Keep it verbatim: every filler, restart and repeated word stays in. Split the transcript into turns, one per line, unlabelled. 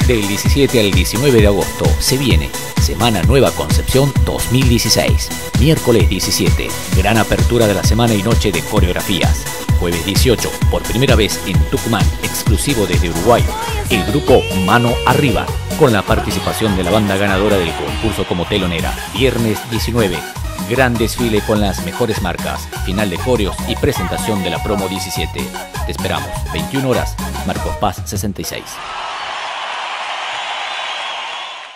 Del diecisiete al diecinueve de agosto se viene Semana Nueva Concepción dos mil dieciséis. Miércoles diecisiete, gran apertura de la semana y noche de coreografías. Jueves dieciocho, por primera vez en Tucumán, exclusivo desde Uruguay, el grupo Mano Arriba, con la participación de la banda ganadora del concurso como telonera. Viernes diecinueve, gran desfile con las mejores marcas, final de coreos y presentación de la promo diecisiete. Te esperamos, veintiuna horas, Marcos Paz sesenta y seis.